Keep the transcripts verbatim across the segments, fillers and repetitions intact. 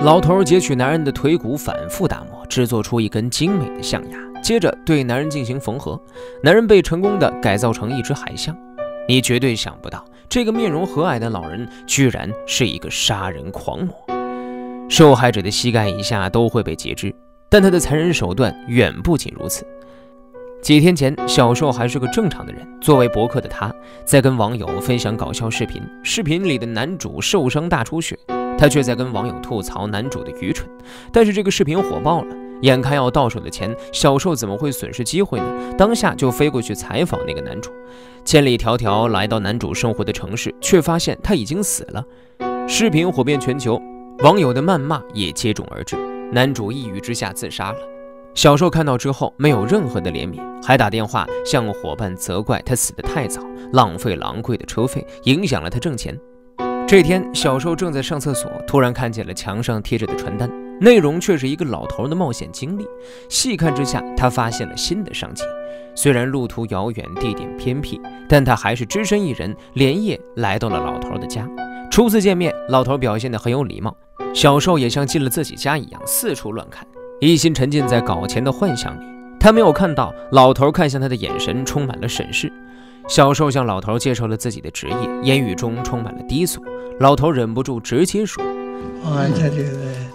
老头截取男人的腿骨，反复打磨，制作出一根精美的象牙，接着对男人进行缝合，男人被成功的改造成一只海象。你绝对想不到，这个面容和蔼的老人居然是一个杀人狂魔。受害者的膝盖以下都会被截肢，但他的残忍手段远不仅如此。几天前，小受还是个正常的人，作为博客的他，在跟网友分享搞笑视频，视频里的男主受伤大出血，他却在跟网友吐槽男主的愚蠢。但是这个视频火爆了，眼看要到手的钱，小受怎么会损失机会呢？当下就飞过去采访那个男主，千里迢迢来到男主生活的城市，却发现他已经死了。视频火遍全球，网友的谩骂也接踵而至，男主一郁之下自杀了。小受看到之后没有任何的怜悯，还打电话向伙伴责怪他死得太早，浪费了昂贵的车费，影响了他挣钱。这天，小受正在上厕所，突然看见了墙上贴着的传单，内容却是一个老头的冒险经历。细看之下，他发现了新的商机。虽然路途遥远，地点偏僻，但他还是只身一人，连夜来到了老头的家。初次见面，老头表现得很有礼貌，小受也像进了自己家一样，四处乱看，一心沉浸在搞钱的幻想里。他没有看到老头看向他的眼神充满了审视。小受向老头介绍了自己的职业，言语中充满了低俗。老头忍不住直接说 I tell you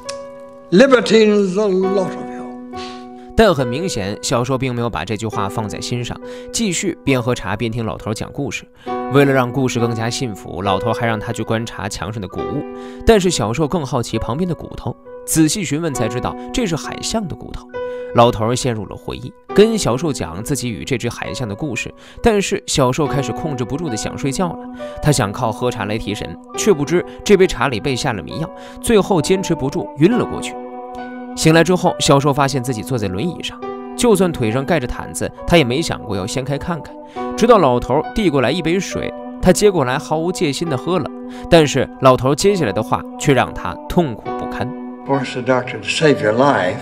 that libertines a lot of you。 但很明显，小受并没有把这句话放在心上，继续边喝茶边听老头讲故事。为了让故事更加幸福，老头还让他去观察墙上的古物，但是小受更好奇旁边的骨头，仔细询问才知道这是海象的骨头。老头陷入了回忆，跟小受讲自己与这只海象的故事，但是小受开始控制不住的想睡觉了。他想靠喝茶来提神，却不知这杯茶里被下了迷药，最后坚持不住晕了过去。醒来之后，小受发现自己坐在轮椅上，就算腿上盖着毯子，他也没想过要掀开看看。直到老头递过来一杯水，他接过来毫无戒心地喝了，但是老头接下来的话却让他痛苦不堪。 Force the doctor to save your life,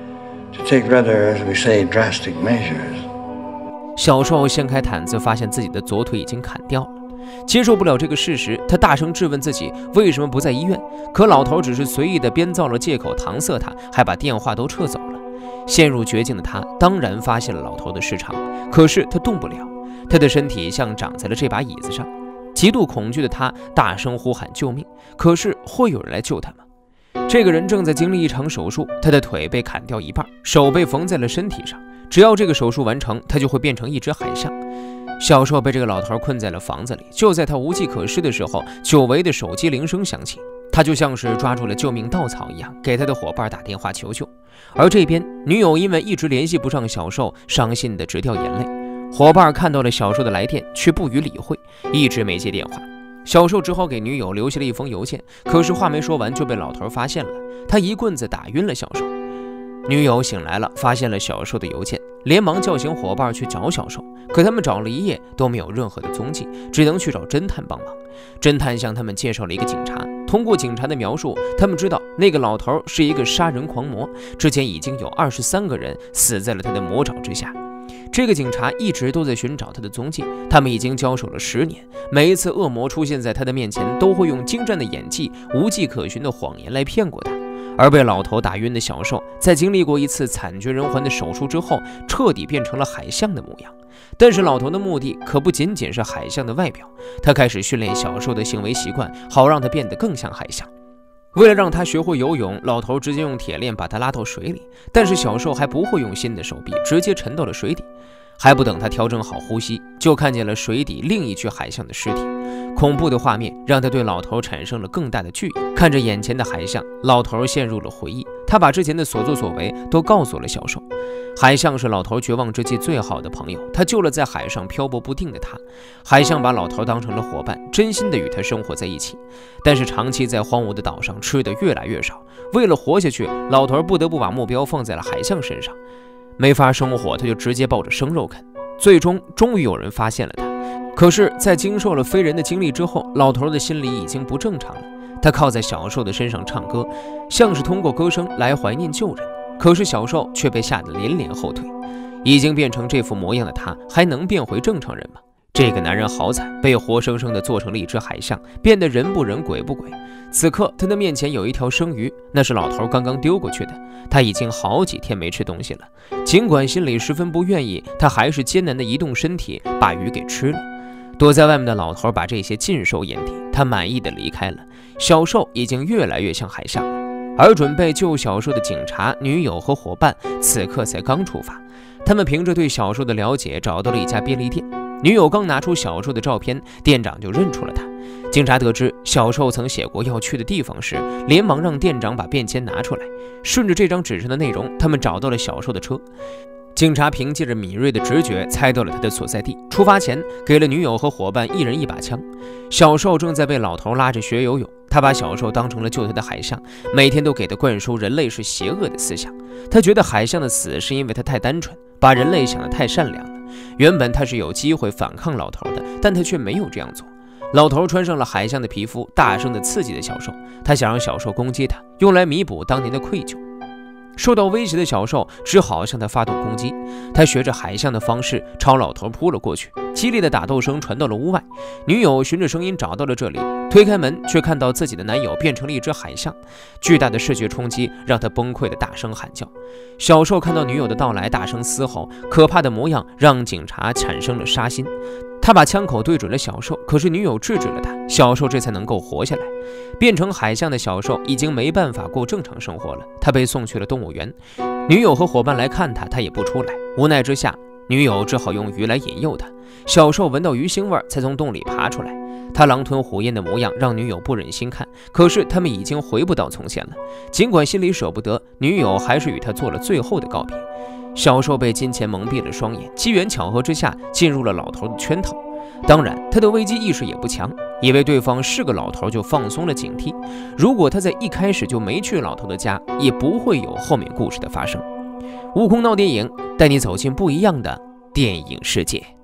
to take rather, as we say, drastic measures。 小受掀开毯子，发现自己的左腿已经砍掉了。接受不了这个事实，他大声质问自己为什么不在医院。可老头只是随意地编造了借口搪塞他，还把电话都撤走了。陷入绝境的他当然发现了老头的失常，可是他动不了，他的身体像长在了这把椅子上。极度恐惧的他大声呼喊救命，可是会有人来救他吗？这个人正在经历一场手术，他的腿被砍掉一半，手被缝在了身体上。只要这个手术完成，他就会变成一只海象。小受被这个老头困在了房子里，就在他无计可施的时候，久违的手机铃声响起，他就像是抓住了救命稻草一样，给他的伙伴打电话求救。而这边，女友因为一直联系不上小受，伤心的直掉眼泪。伙伴看到了小受的来电，却不予理会，一直没接电话。小受只好给女友留下了一封邮件，可是话没说完就被老头发现了，他一棍子打晕了小受。女友醒来了，发现了小受的邮件，连忙叫醒伙伴去找小受，可他们找了一夜都没有任何的踪迹，只能去找侦探帮忙。侦探向他们介绍了一个警察，通过警察的描述，他们知道那个老头是一个杀人狂魔，之前已经有二十三个人死在了他的魔爪之下。这个警察一直都在寻找他的踪迹，他们已经交手了十年，每一次恶魔出现在他的面前，都会用精湛的演技、无迹可寻的谎言来骗过他。而被老头打晕的小受，在经历过一次惨绝人寰的手术之后，彻底变成了海象的模样。但是老头的目的可不仅仅是海象的外表，他开始训练小受的行为习惯，好让他变得更像海象。为了让他学会游泳，老头直接用铁链把他拉到水里，但是小受还不会用新的手臂，直接沉到了水底。还不等他调整好呼吸，就看见了水底另一具海象的尸体。恐怖的画面让他对老头产生了更大的惧意。看着眼前的海象，老头陷入了回忆，他把之前的所作所为都告诉了小受。海象是老头绝望之际最好的朋友，他救了在海上漂泊不定的他。海象把老头当成了伙伴，真心的与他生活在一起。但是长期在荒芜的岛上吃的越来越少，为了活下去，老头不得不把目标放在了海象身上。没法生活，他就直接抱着生肉啃。最终终于有人发现了他，可是在经受了非人的经历之后，老头的心里已经不正常了。他靠在小受的身上唱歌，像是通过歌声来怀念旧人，可是小受却被吓得连连后退。已经变成这副模样的他，还能变回正常人吗？ 这个男人好惨，被活生生的做成了一只海象，变得人不人鬼不鬼。此刻他的面前有一条生鱼，那是老头刚刚丢过去的。他已经好几天没吃东西了，尽管心里十分不愿意，他还是艰难地移动身体把鱼给吃了。躲在外面的老头把这些尽收眼底，他满意地离开了。小受已经越来越像海象了，而准备救小受的警察、女友和伙伴此刻才刚出发。他们凭着对小受的了解找到了一家便利店，女友刚拿出小受的照片，店长就认出了他。警察得知小受曾写过要去的地方时，连忙让店长把便签拿出来。顺着这张纸上的内容，他们找到了小受的车。警察凭借着敏锐的直觉猜到了他的所在地。出发前，给了女友和伙伴一人一把枪。小受正在被老头拉着学游泳，他把小受当成了救他的海象，每天都给他灌输人类是邪恶的思想。他觉得海象的死是因为他太单纯，把人类想得太善良了。原本他是有机会反抗老头的，但他却没有这样做。老头穿上了海象的皮肤，大声地刺激了小受，他想让小受攻击他，用来弥补当年的愧疚。受到威胁的小受只好向他发动攻击，他学着海象的方式朝老头扑了过去，激烈的打斗声传到了屋外。女友循着声音找到了这里，推开门却看到自己的男友变成了一只海象，巨大的视觉冲击让他崩溃的大声喊叫。小受看到女友的到来，大声嘶吼，可怕的模样让警察产生了杀心。他把枪口对准了小受，可是女友制止了他，小受这才能够活下来。变成海象的小受已经没办法过正常生活了，他被送去了动物园。女友和伙伴来看他，他也不出来。无奈之下，女友只好用鱼来引诱他。小受闻到鱼腥味才从洞里爬出来，他狼吞虎咽的模样让女友不忍心看，可是他们已经回不到从前了。尽管心里舍不得，女友还是与他做了最后的告别。小受被金钱蒙蔽了双眼，机缘巧合之下进入了老头的圈套。当然，他的危机意识也不强，以为对方是个老头就放松了警惕。如果他在一开始就没去老头的家，也不会有后面故事的发生。悟空闹电影，带你走进不一样的电影世界。